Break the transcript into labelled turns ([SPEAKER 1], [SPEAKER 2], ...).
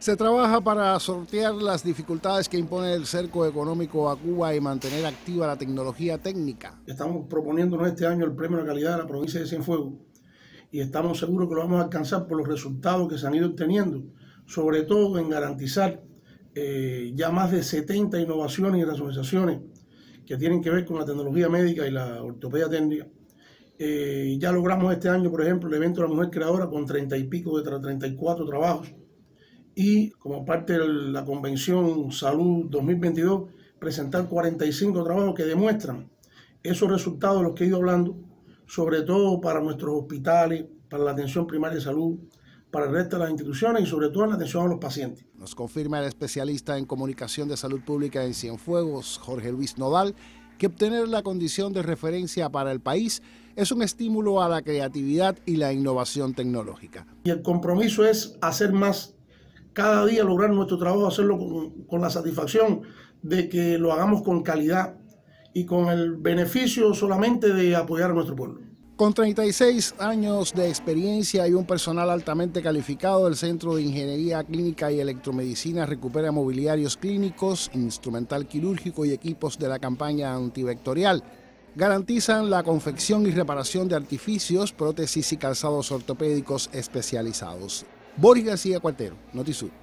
[SPEAKER 1] Se trabaja para sortear las dificultades que impone el cerco económico a Cuba y mantener activa la tecnología técnica.
[SPEAKER 2] Estamos proponiéndonos este año el premio a la calidad de la provincia de Cienfuegos y estamos seguros que lo vamos a alcanzar por los resultados que se han ido obteniendo, sobre todo en garantizar ya más de 70 innovaciones y racionalizaciones que tienen que ver con la tecnología médica y la ortopedia técnica. Ya logramos este año, por ejemplo, el evento de la mujer creadora con 30 y pico de 34 trabajos. Y como parte de la Convención Salud 2022, presentar 45 trabajos que demuestran esos resultados de los que he ido hablando, sobre todo para nuestros hospitales, para la atención primaria de salud, para el resto de las instituciones y sobre todo en la atención a los pacientes.
[SPEAKER 1] Nos confirma el especialista en comunicación de salud pública en Cienfuegos, Jorge Luis Nodal, que obtener la condición de referencia para el país es un estímulo a la creatividad y la innovación tecnológica.
[SPEAKER 2] Y el compromiso es hacer más. Cada día lograr nuestro trabajo, hacerlo con la satisfacción de que lo hagamos con calidad y con el beneficio solamente de apoyar a nuestro pueblo.
[SPEAKER 1] Con 36 años de experiencia y un personal altamente calificado, el Centro de Ingeniería Clínica y Electromedicina recupera mobiliarios clínicos, instrumental quirúrgico y equipos de la campaña antivectorial. Garantizan la confección y reparación de artificios, prótesis y calzados ortopédicos especializados. Boris García Cuartero, Notisur.